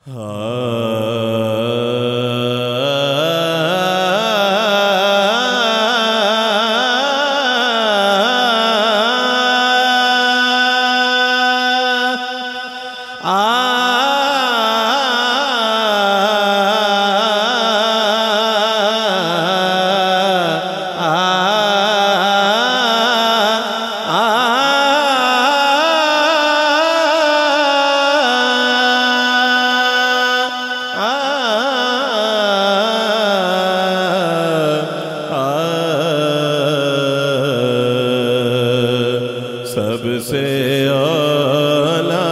सबसे आला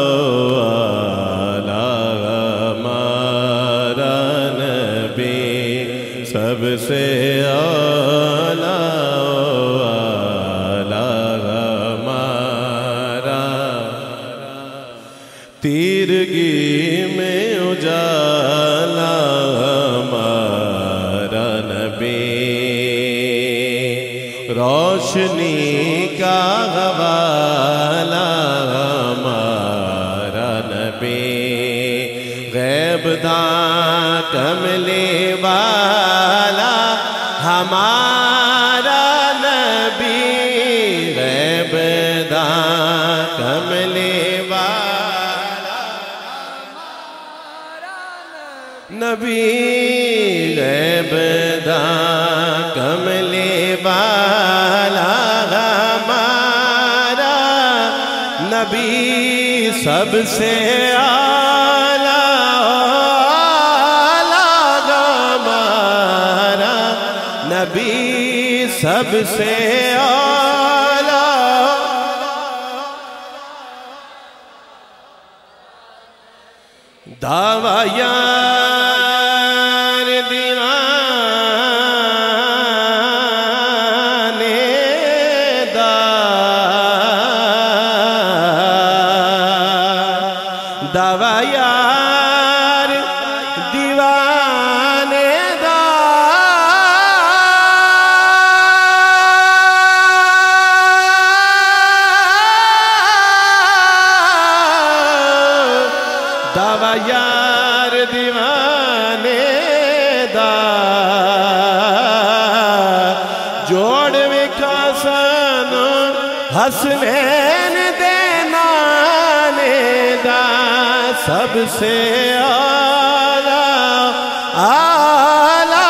हमारा नबी, सबसे आला हमारा, तीरगी में उजाला हमारा नबी, रोशनी का हवाला हमारा नबी, गैब दां कमले वाला हमारा नबी, गैब दां कमले वाला नबी, गैब दां कमले वाला हमारा नबी, सबसे आला हमारा नबी, सबसे आला। दावा यार दीवाने दा, दावा यार दीवाने दा, दावा यार दीवाने दा, जोड़ विखा सानू हसनैन दे नाने दा, सबसे आला आला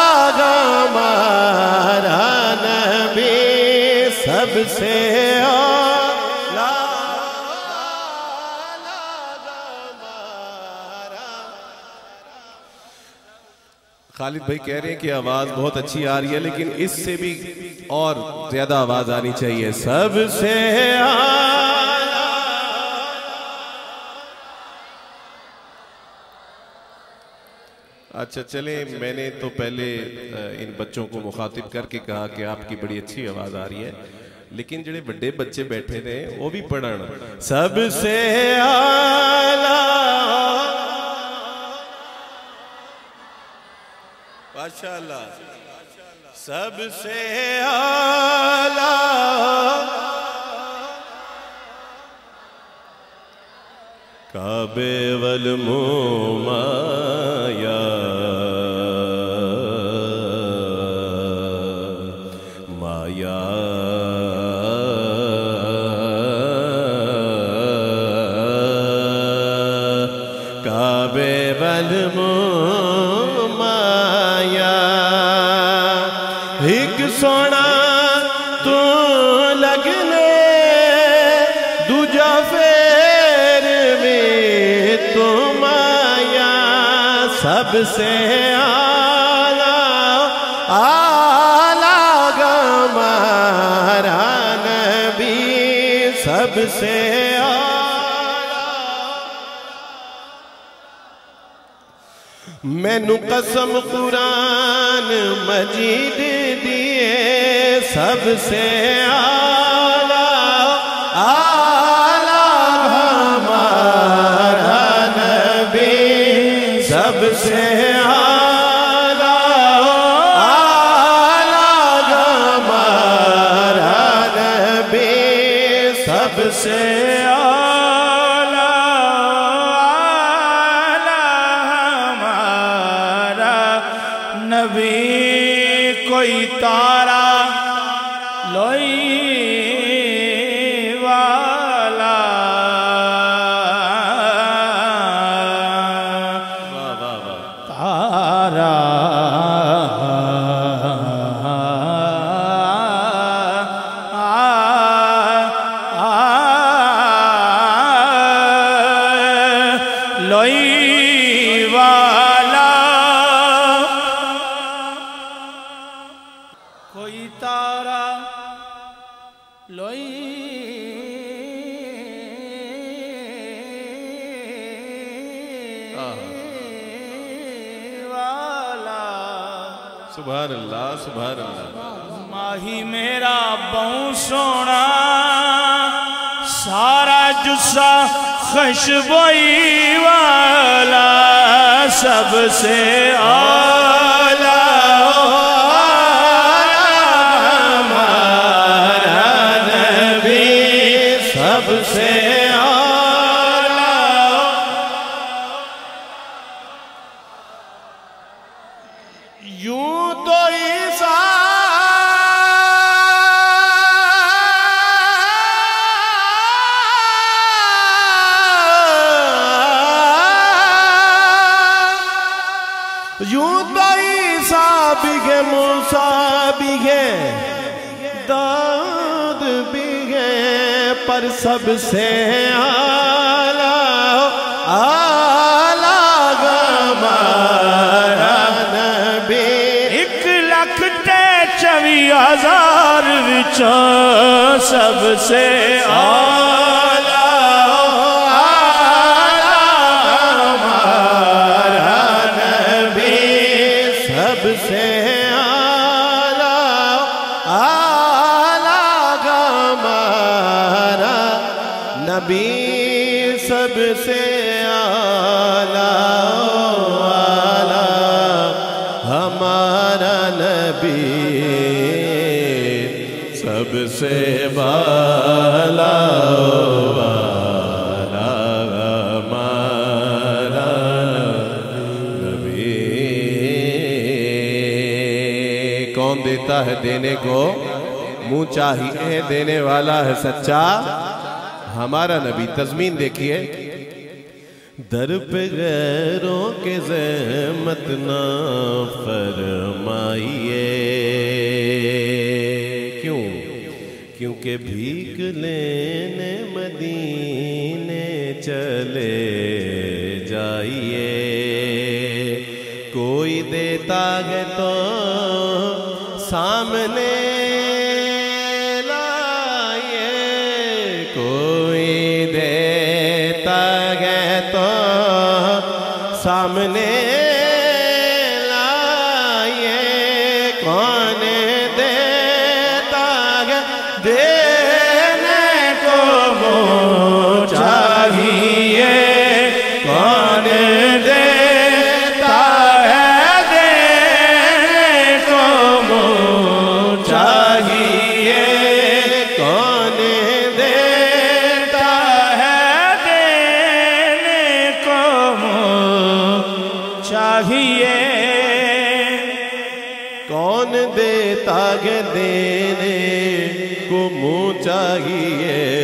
हमारा नबी, सबसे आला। खालिद भाई कह रहे हैं कि आवाज बहुत अच्छी आ रही है, लेकिन इससे भी और ज्यादा आवाज आनी चाहिए। सबसे आला। अच्छा चले, मैंने तो पहले इन बच्चों को मुखातिब करके कहा कि आपकी बड़ी अच्छी आवाज आ रही है, लेकिन ਜਿਹੜੇ बड़े बच्चे बैठे थे वो भी पढ़न। सबसे आला, माशाअल्लाह, सबसे आला काबे वल मुमाया, माया काबे वल मुमाया, एक सोना तू लगने दूजा फेर में तुम आया, सबसे आला आला हमारा नबी, सबसे आला। मैनू कसम कुरान मजीद दिए, सबसे आला आला हमारा नबी, सबसे आला आला हमारा नबी, सबसे आला आला नबी कोई तारा लोई वाला। तारा लोई वाला। कोई तारा लोई वाला। सुभान अल्लाह सुभान अल्लाह। माही मेरा बहु सोना सारा जुस्सा खुशबोई वाला। सबसे आला हमारा नबी सबसे आला। यूं तो ईसा यूं तो ईसा भी है मूसा भी है दाऊद भी है पर सबसे आला आला हमारा नबी। 1,24,000 विचों सबसे आला सबसे आला आला हमारा नबी सबसे आला आला हमारा नबी सबसे वाला वाला हमारा नबी। कौन देता है देने को, मुंह चाहिए देने वाला है सच्चा हमारा नबी। तज़मीन देखिए। दर पे गैरों के ज़हमत ना फरमाइए। क्यों? क्योंकि भीख लेने मदीने चले जाइए। कोई देता है तो सामने लाइए। कोई देता है तो सामने लाइए। कौन देता है देने को वो चाहिए। कौन देता है देने को वो चाहिए। कौन देता है देने को वो चाहिए। कौन देता है देने को मुँह चाहिए।